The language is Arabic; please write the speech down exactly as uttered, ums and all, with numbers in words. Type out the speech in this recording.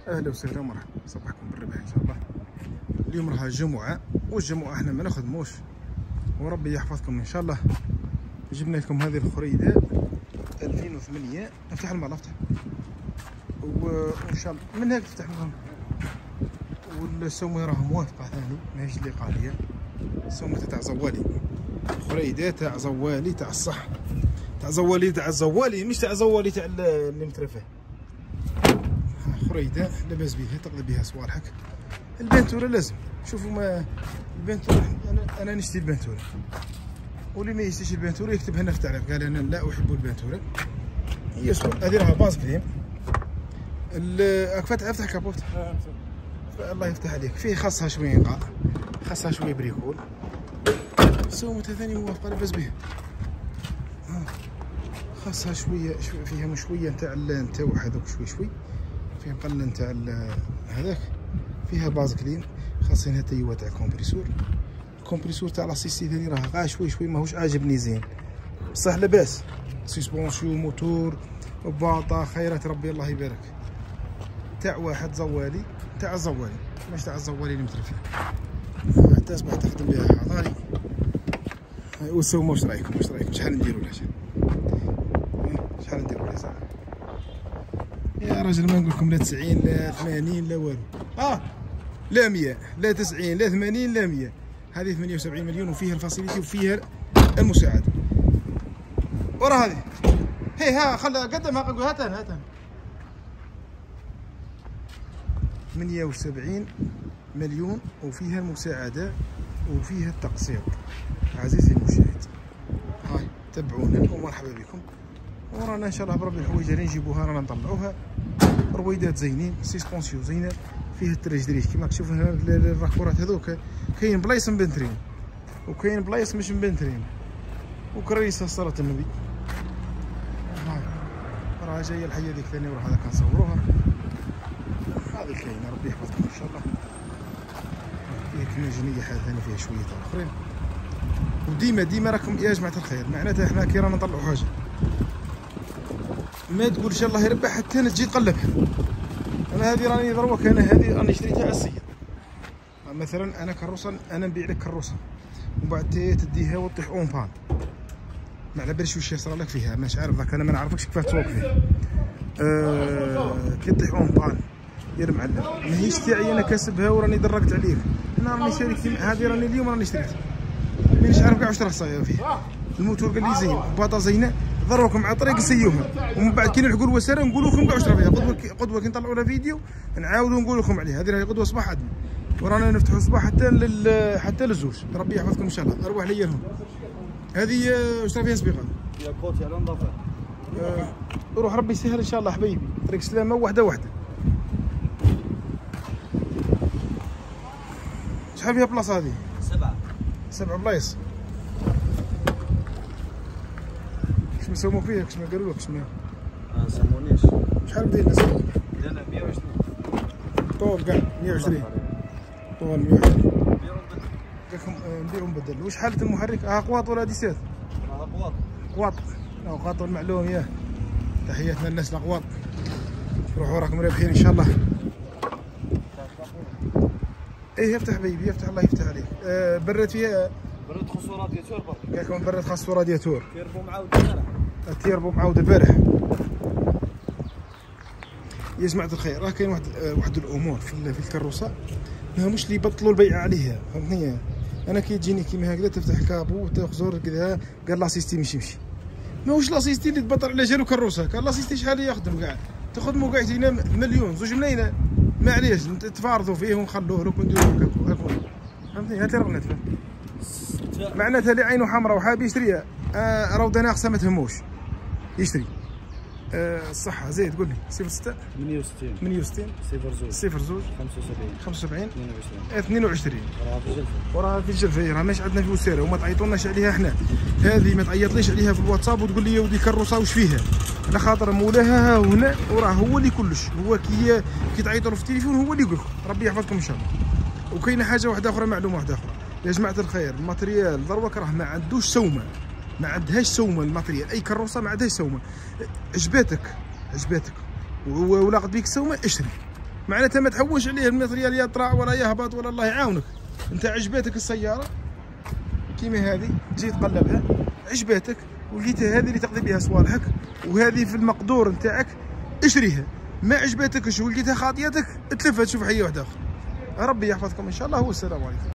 اهلا وسهلا ومرحبا، صباحكم بالربح ان شاء الله. اليوم راها الجمعه، والجمعه احنا ما نخدموش وربي يحفظكم ان شاء الله. جبنا لكم هذه الخريده ألفين وثمانية. افتح المال افتح وان شاء الله من هيك تفتح لهم. والسومه راه موافقه ثاني ماهيش اللي قاليه. السومه تاع زوالي، خريده تاع زوالي تاع الصح، تاع زوالي تاع الزوالي مش تاع زوالي تاع اللي مترفه. خريده لاباس بها تقضي بها صوالحك. البنتوره لازم شوفوا ما البنتوره، انا انا نشتي البنتوره، واللي ما يشتيش البنتوره يكتب هنا في التعليق قال انا لا احب البنتوره. هي شكون هذه راها باز كريم. فتح افتح كابوت. الله يفتح عليك. فيه خاصها شويه نقاء، خاصها شويه بريكول. سومة ثاني موافقه لاباس بها. خاصها شويه شويه فيها شويه نتاع نتاع هذوك شوي شوي فيها قله نتاع هذاك. فيها باز كلين خاصينها تيوا تاع كومبريسور. الكومبريسور تاع لاسيستي ثاني راه غا شوي شوي ماهوش عاجبني زين، بصح لاباس. سيسبونسيون موتور باطا خيرات ربي الله يبارك. تاع واحد زوالي تاع الزوالي مش تاع الزوالي اللي مترفيه. حتى اصبح تخدم بها حضاري. والسومه واش رايكم؟ واش رايكم؟ شحال نديروا لها؟ شحال نديروا لها صاحبي؟ يا راجل ما نقول لكم لا تسعين لا ثمانين لا والو. اه لا مية لا تسعين لا ثمانين لا مية. هذه ثمانية وسبعين مليون وفيها الفاسيليتي وفيها المساعدة. ورا هذه هي ها خلها قدمها قول هاتها هاتها. ثمانية وسبعين مليون وفيها المساعدة وفيها التقسيط. عزيزي المشاهد هاي تبعونا ومرحبا بكم. ورانا ان شاء الله بربي الحوايج اللي نجيبوها رانا نطلعوها. رويدات زينين، سيسبونسيون زينه، فيه التريج دريج كيما تشوفوا هنا الراكورات هذوك. كاين بلايص مبنترين وكاين بلايص مش مبنترين. وكريسه صلاة النبي. هاي راه جايه الحيه ذيك ثاني وراه هذا كنصوروها. هذه كاينه ربي يحفظكم ان شاء الله. فيها كميه جنيه حاجه ثانيه فيها شويه تاع الاخرين. وديما ديما راكم يا جماعه الخير معناتها احنا كي رانا نطلعوا حاجه ما تقولش الله يربح حتى انا تجي تقلبها. انا هذه راني دروك، انا هذه راني شريتها عسيه. مثلا انا كروسه انا نبيع لك كروسه ومن بعد تديها وتطيح اون بان. ما على باليش واش يصرى لك فيها، مش عارف ذاك انا ما نعرفكش كيفاه تسوق فيها. أه كي تطيح اون بان يا المعلم ماهيش تاعي انا كاسبها وراني دركت عليك. انا راني شاريك هذه راني اليوم راني شريتها مانيش عارف كاع واش راه صاير فيه. الموتور قال لي زين باطا زينه ضروكم على الطريق نسيوها ومن بعد كي نلحقوا الوسيره نقول لكم كاع واش راه فيها. قدوه قدوه كي نطلعوا لها فيديو نعاودوا نقول لكم عليها. هذه راهي قدوه صباح عندنا ورانا نفتحوا الصباح حتى لل حتى للزوج. ربي يحفظكم ان شاء الله. اروح ليا لهم. هذه واش راه فيها سبيقه؟ فيها كوتي على نظافه. آه روح ربي يسهل ان شاء الله حبيبي. طريق سلامه وحده وحده. شحال فيها بلاصه هذه؟ سبعه سبع بلايص. كش ما سوموا فيها كش ما قالوا لك كش ما ما سمونيش. شحال بدينا سووا؟ بدينا مية وعشرين طول كاع مية وعشرين طول مية وعشرين. قال لكم نبيعوا نبدل. واش حالة المحرك؟ اه قواط ولا ديسات؟ اه قواط قواط. اه قواط المعلوم ياه. تحياتنا للناس القواط. روحوا راكم رابحين ان شاء الله. ايه يفتح حبيبي يفتح الله يفتح عليك. آه برد فيها برد خصو رادياتور برك. قال لكم برد خاصو رادياتور. تيربو معاود البارح. التيربو معاود البارح. يا جماعة الخير راه كاين واحد آه واحد الامور في في الكروسه ماهمش اللي يبطلوا البيع عليها فهمتني. انا كي تجيني كيما هكذا تفتح الكابو وتاخذ زور كذا قال لاسيستي ماشي يمشي. ماهوش لاسيستي اللي تبطل على جالو كروسه. كان لاسيستي شحال يخدم كاع تخدموا كاع يجينا مليون زوج ملايين. معليش تفارضوا فيه ونخلوه لك ونديروا هكا فهمتني. هاتي راه نتفهم معناتها اللي عينه حمراء وحاب يشريها آه راهو ناقصه ما تهموش يشري. آه الصحة زيد قول لي صفر ستة ثمانية وستين ثمانية وستين صفر زوج صفر زوج خمسة وسبعين خمسة وسبعين اثنين وعشرين. اثنين وعشرين. راها في الجلفة. وراها في الجلفة راه ماش عندنا في وسيرة وما تعيطولناش عليها حنا. هذه ما تعيطليش عليها في الواتساب وتقول لي يا ودي كروسة واش فيها. على خاطر مولاها ها هنا وراه هو اللي كلش. هو كي كي تعيطوا له في التليفون هو اللي يقول لكم. ربي يحفظكم ان شاء الله. وكاينه حاجة واحدة أخرى معلومة واحدة أخرى يا جماعة الخير. الماتريال دروك راه ما عندوش سومة. ما عندهاش سومة الماتريال. أي كروسة ما عندهاش سومة. عجباتك عجباتك ولا قد بيك السومه اشري. معناتها ما تحوش عليه ال مية ريال يطلع ولا يهبط ولا الله يعاونك. انت عجبتك السياره كيما هذه تجي تقلبها، عجبتك ولقيتها هذه اللي تقضي بها صوالحك وهذه في المقدور نتاعك، اشريها. ما عجبتكش ولقيتها خاطيتك، تلفها تشوف حي واحده اخرى. ربي يحفظكم ان شاء الله، والسلام عليكم.